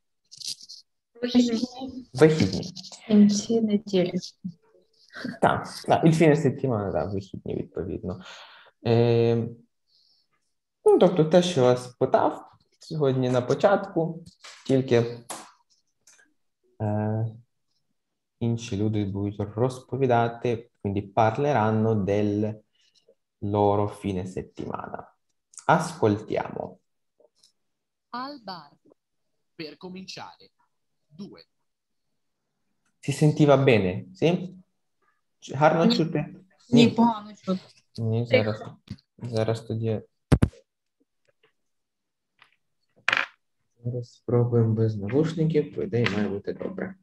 S3: Вихідні.
S1: Вихідні.
S5: Кінці неділі.
S1: Так, так, il fine settimana, да, вихідні, відповідно. Е, ну, тобто те, що я вас питав сьогодні на початку, тільки е, інші люди будуть розповідати, quindi parleranno del loro fine settimana. Ascoltiamo.
S10: Al bar. Per cominciare. Due.
S1: Si sentiva bene, sì? Гарно
S6: Ні.
S1: чути?
S6: Ні, погано чути.
S1: Ні, зараз, зараз тоді. Зараз спробуємо без навушників, по ідеї має бути добре.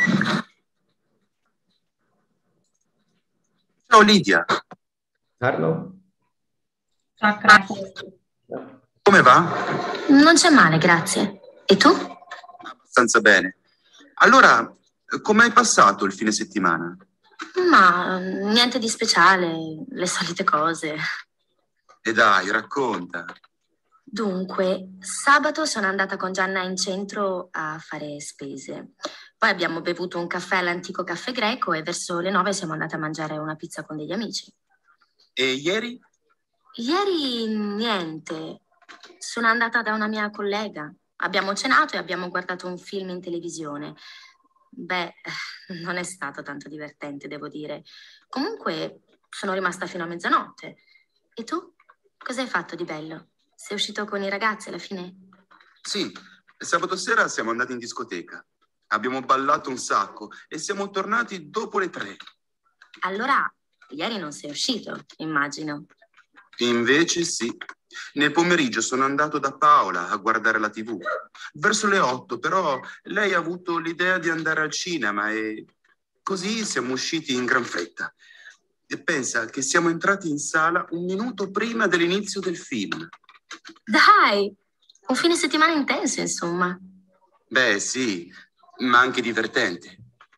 S11: Ciao Lidia,
S1: Гарно?
S5: Так, краще.
S11: come va?
S12: Non c'è male, grazie. E tu?
S11: Abbastanza bene. Allora, com'hai passato il fine settimana?
S12: Ma niente di speciale, le solite cose.
S11: E dai, racconta.
S12: Dunque, sabato sono andata con Gianna in centro a fare spese. Poi abbiamo bevuto un caffè all'antico caffè greco e verso le nove siamo andate a mangiare una pizza con degli amici.
S11: E ieri?
S12: Ieri niente. Sono andata da una mia collega. Abbiamo cenato e abbiamo guardato un film in televisione. Beh, non è stato tanto divertente, devo dire. Comunque sono rimasta fino a mezzanotte. E tu? Cosa hai fatto di bello? Sei uscito con i ragazzi alla fine?
S11: Sì, sabato sera siamo andati in discoteca. Abbiamo ballato un sacco e siamo tornati dopo le tre.
S12: Allora, ieri non sei uscito, immagino.
S11: Invece sì. Nel pomeriggio sono andato da Paola a guardare la tivù. Verso le otto, però, lei ha avuto l'idea di andare al cinema e così siamo usciti in gran fretta. E pensa che siamo entrati in sala un minuto prima dell'inizio del film.
S12: Dai, un fine settimana intenso, insomma.
S11: Beh, sì, ma anche divertente.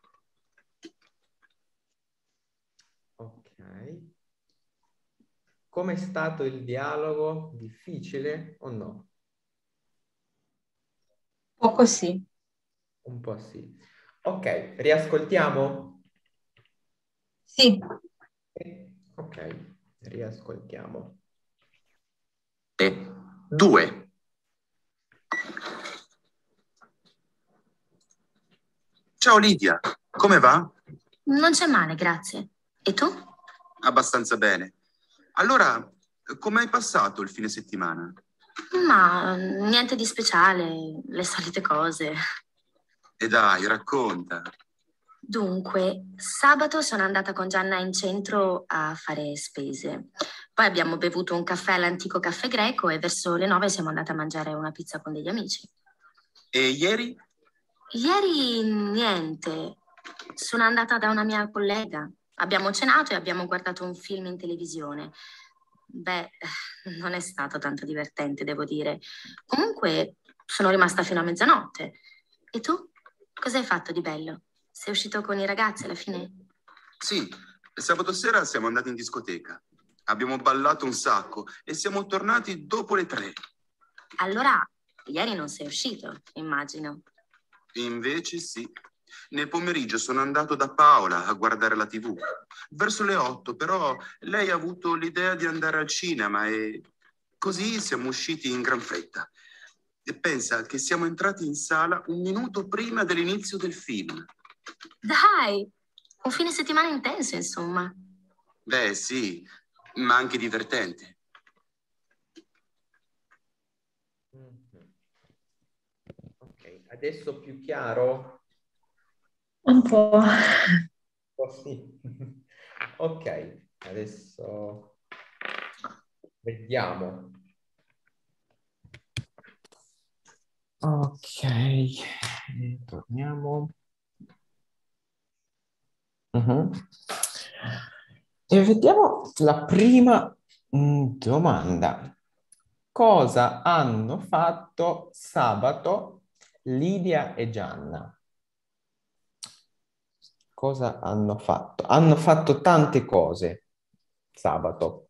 S1: Ok. Com'è stato il dialogo? Difficile o no?
S6: Poco sì.
S1: Un po' sì. Ok, riascoltiamo?
S6: Sì.
S1: Ok, riascoltiamo.
S11: E due. Ciao Lidia, come va?
S12: Non c'è male, grazie. E tu?
S11: Abbastanza bene. Allora, com'hai passato il fine settimana?
S12: Ma niente di speciale, le solite cose.
S11: E dai, racconta.
S12: Dunque, sabato sono andata con Gianna in centro a fare spese. Poi abbiamo bevuto un caffè all'antico caffè greco e verso le nove siamo andate a mangiare una pizza con degli amici.
S11: E ieri?
S12: Ieri niente. Sono andata da una mia collega. Abbiamo cenato e abbiamo guardato un film in televisione. Beh, non è stato tanto divertente, devo dire. Comunque sono rimasta fino a mezzanotte. E tu? Cosa hai fatto di bello? Sei uscito con i ragazzi alla fine?
S11: Sì, sabato sera siamo andati in discoteca. Abbiamo ballato un sacco e siamo tornati dopo le tre.
S12: Allora, ieri non sei uscito, immagino.
S11: Invece sì. Nel pomeriggio sono andato da Paola a guardare la tivù. Verso le otto, però, lei ha avuto l'idea di andare al cinema e così siamo usciti in gran fretta. E pensa che siamo entrati in sala un minuto prima dell'inizio del film.
S12: Dai, un fine settimana intenso, insomma.
S11: Beh, sì, ma anche divertente.
S1: Ok, adesso più chiaro?
S5: Un po'.
S1: Oh, sì. Ok, adesso vediamo. Ok, e torniamo. Mhm. E vediamo la prima mm, domanda. Cosa hanno fatto sabato Lidia e Gianna? Cosa hanno fatto? Hanno fatto tante cose sabato.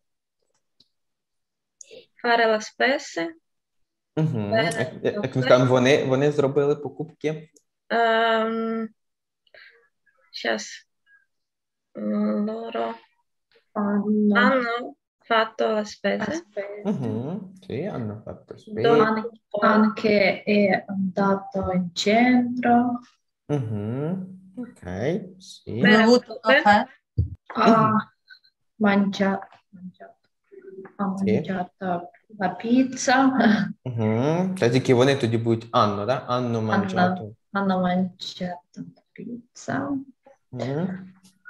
S3: Fare la spesa.
S1: Мгм.
S3: Bene,
S1: Як, як ми кажемо, вони, вони зробили покупки.
S3: Ehm, щас. Mm, Loro
S5: Hanno,
S3: hanno fatto la spesa.
S5: aspetta,
S1: Мгм. Sì, hanno fatto spese.
S3: Dopo
S5: An- anche è andato in centro,
S1: Mhm. Ok, sì.
S3: bere un
S6: Bevuto
S3: caffè.
S6: caffè.
S5: ha
S1: Mhm.
S5: mangiato, mangiato, ha
S1: Sì.
S5: mangiato la pizza,
S1: Mhm. Cioè, che вони тоді будуть Анно, да? Hanno
S5: hanno,
S1: mangiato.
S5: hanno mangiato la pizza,
S1: Mhm.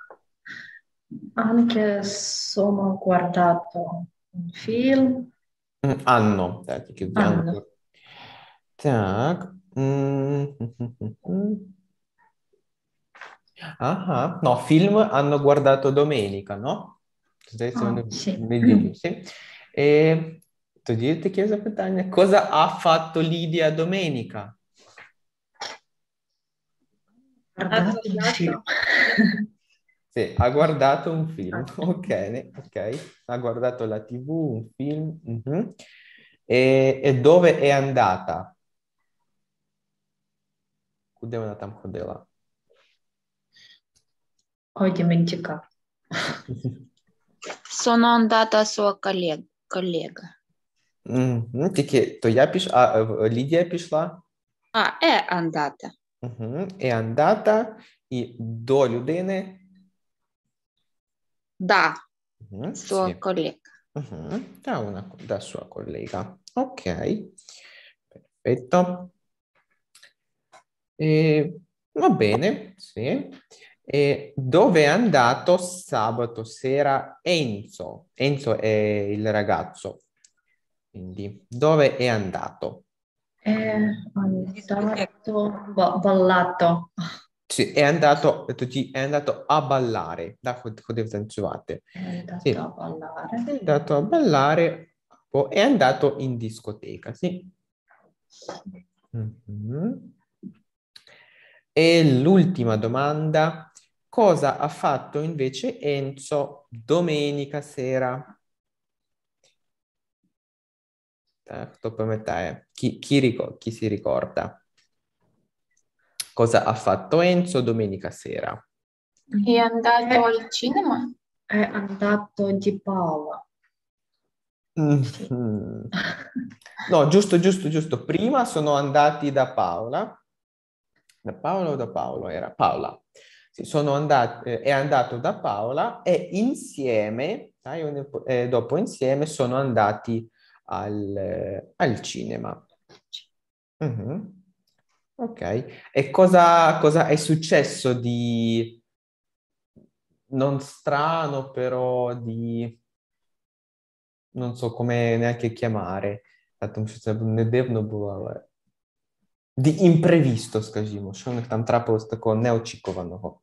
S5: anche sono guardato un film,
S1: Mm, Hanno, так, тільки з
S5: hanno,
S1: Янко. Так. М, Ага. No, film hanno guardato domenica, no? Здається,
S5: ah,
S1: вони
S5: sì.
S1: в неділю, sì. E тоді таке запитання. Cosa ha fatto Lidia domenica?
S5: Guardato un
S3: Guardato.
S5: film.
S1: Sì, ha guardato un film, ok, ne- ok. Ha guardato la tivù, un film. Mhm. E, e dove è andata? Куди вона там ходила?
S5: Ho dimenticato.
S2: Sono andata a sua collega. collega.
S1: Мгм. Тільки то я пішла, а е, Лідія пішла.
S2: Ah, è andata.
S1: Угу. È andata і до людини.
S2: Da
S1: Угу.
S2: sua
S1: Sì.
S2: collega.
S1: Угу. Da una da sua collega. Ok, perfetto. E, va bene, sì. E dove è andato sabato sera Enzo? Enzo è il ragazzo. Quindi, dove è andato?
S5: È andato, ba- ballato.
S1: Sì, è andato, toді è andato a ballare. Да, ход- ходив танцювати.
S5: È andato
S1: Sì.
S5: a ballare.
S1: È andato a ballare o è andato in discoteca, sì. Mhm. E l'ultima domanda, cosa ha fatto invece Enzo domenica sera? Eh, Хто пам'ятає? Chi, chi, ricor- chi si ricorda? Cosa ha fatto Enzo domenica sera?
S8: È andato al cinema?
S5: È andato di Paola.
S1: Mhm. No, giusto, giusto, giusto. Prima sono andati da Paola. Da Paola o da Paolo? Era Paola. Sì, sono andati, eh, è andato da Paola e insieme, dai, un- eh, dopo insieme sono andati al, eh, al cinema. Mhm. Ok. E cosa, cosa è successo di non strano, però di non so come neanche chiamare. Тому що це не дивно було, але di imprevisto, скажімо, що у них там трапилось такого неочікуваного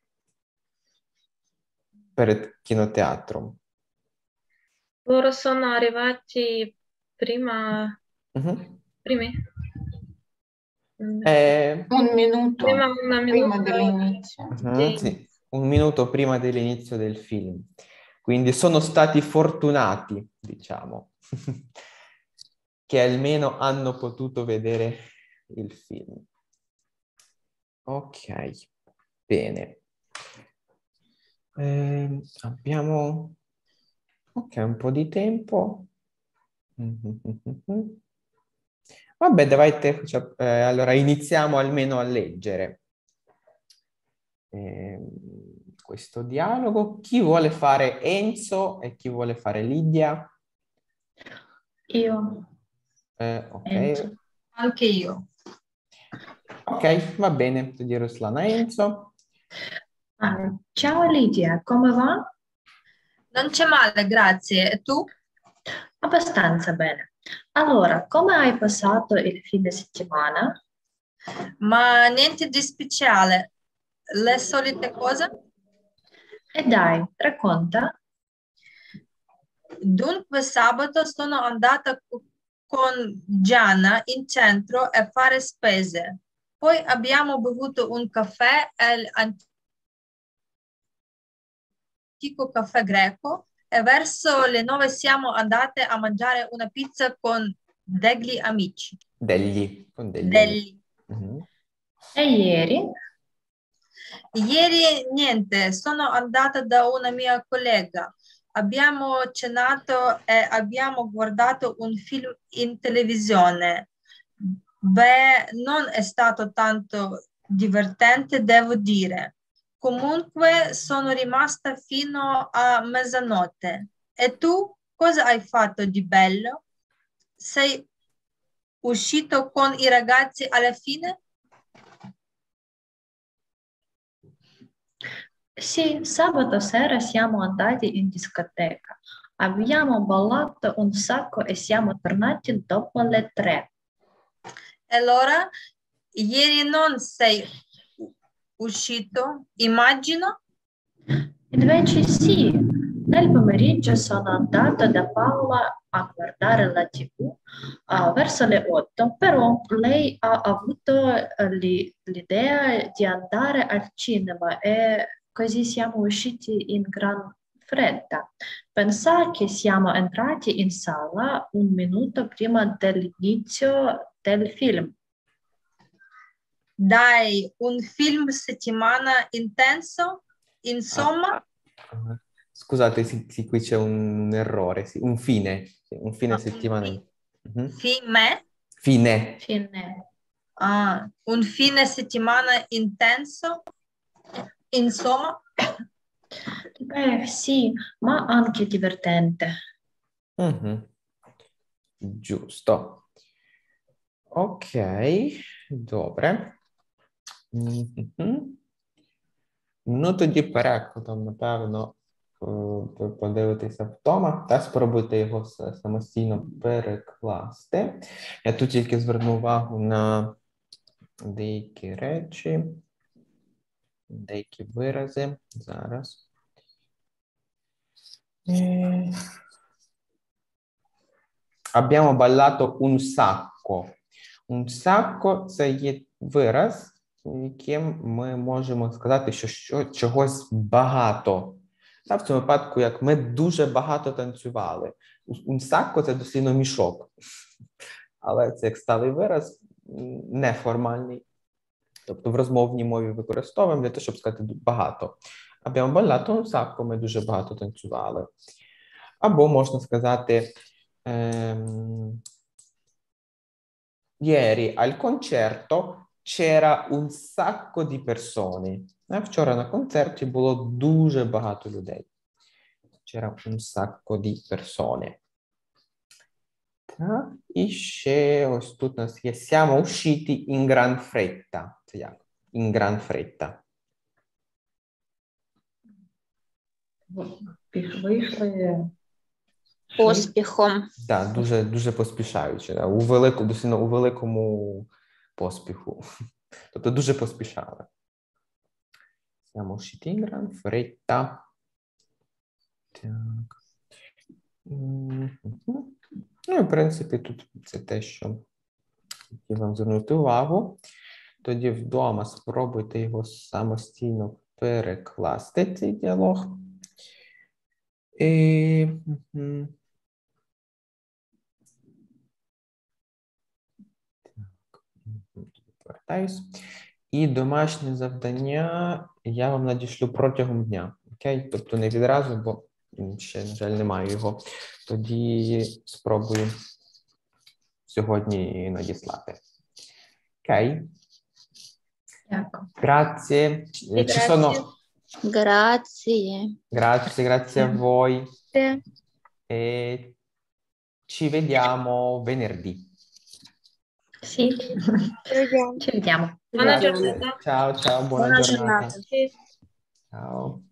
S1: перед кінотеатром.
S3: Loro sono arrivati prima.
S1: Угу.
S3: Primi? Mm.
S1: Eh,
S8: Un minuto
S3: Prima una
S8: prima
S3: minuto
S8: dell'inizio.
S1: mhm,
S3: di-
S1: sì, un minuto prima dell'inizio del film. Quindi sono stati fortunati, diciamo, che almeno hanno potuto vedere il film. Ok, bene. Eh, abbiamo ok, un po' di tempo. Vabbè, давайте, eh, allora iniziamo almeno a leggere eh, questo dialogo. Chi vuole fare Enzo e chi vuole fare Lidia?
S5: Io.
S1: Eh, ok.
S6: Enzo. Anche io.
S1: Ok, va bene, quindi Ruslana Enzo.
S5: Ah, ciao Lidia, come va?
S6: Non c'è male, grazie. E tu?
S5: Abbastanza bene. Allora, come hai passato il fine settimana?
S6: Ma niente di speciale. Le solite cose?
S5: E dai, racconta.
S6: Dunque, sabato sono andata co- con Gianna in centro a fare spese. Poi abbiamo bevuto un caffè all'antico caffè greco e verso le nove siamo andate a mangiare una pizza con degli amici.
S1: Degli, con degli.
S6: Degli.
S1: Mhm.
S5: E ieri?
S6: Ieri niente, sono andata da una mia collega. Abbiamo cenato e abbiamo guardato un film in televisione. Beh, non è stato tanto divertente, devo dire. Comunque sono rimasta fino a mezzanotte. E tu cosa hai fatto di bello? Sei uscito con i ragazzi alla fine?
S5: Sì, sabato sera siamo andati in discoteca. Abbiamo ballato un sacco e siamo tornati dopo le tre.
S6: E allora, ieri non sei uscito, immagino?
S5: Invece sì, nel pomeriggio sono andata da Paola a guardare la tivù uh, verso le otto, però lei ha avuto uh, li- l'idea di andare al cinema e così siamo usciti in gran fretta. Pensa che siamo entrati in sala un minuto prima dell'inizio del film.
S6: Dai, un film settimana intenso? Insomma,
S1: Ah, ah. Scusate, sì, sì, qui c'è un errore, sì, un fine, sì, un fine
S6: un
S1: settimana.
S6: fi-
S1: Mhm.
S6: fine?
S1: Fine.
S5: Fine.
S6: Ah, un fine settimana intenso? Insomma,
S5: Beh, sì, ma anche divertente.
S1: Mhm. Giusto. Ok, добре. Мгм. Ну, тоді перекладом, напевно, е, ви подивитеся вдома та спробуйте його с- самостійно перекласти. Я тут тільки зверну увагу на деякі речі, деякі вирази. Зараз. Е, Abbiamo ballato un sacco. Un sacco – це є вираз, яким ми можемо сказати, що, що чогось багато. Та в цьому випадку, як ми дуже багато танцювали. Un sacco – це дослівно мішок. Але це як сталий вираз, неформальний. Тобто в розмовній мові використовуємо для того, щоб сказати багато. Abbiamo ballato un sacco – ми дуже багато танцювали. Або можна сказати ehm, ieri al concerto c'era un sacco di persone. Е, Вчора на концерті було дуже багато людей. C'era un sacco di persone. Так, і ще ось тут у нас є siamo usciti in gran fretta. Це як? In gran fretta.
S5: Вийшли
S2: Поспіхом.
S1: Так, дуже, дуже поспішаючи. Да. У велику, дослівно, у великому поспіху. Тобто дуже поспішали. Siamo usciti in gran fretta. Так. Мгм. Ну, і, в принципі, тут це те, що хотів вам звернути увагу. Тоді вдома спробуйте його самостійно перекласти, цей діалог. E... mhm. Повертаюсь. І домашнє завдання я вам надішлю протягом дня. Окей? Тобто не відразу, бо ще, на жаль, немає його. Тоді спробую сьогодні надіслати. Окей?
S5: Дякую.
S1: Grazie. Ci sono...
S2: Grazie.
S1: Grazie, grazie a voi.
S9: Те.
S1: E ci vediamo venerdì.
S5: Sì,
S9: Vediamo.
S5: ci vediamo.
S3: Buona giornata.
S1: Ciao, ciao, buona
S2: Buona
S1: giornata.
S2: giornata.
S3: Sì.
S1: Ciao.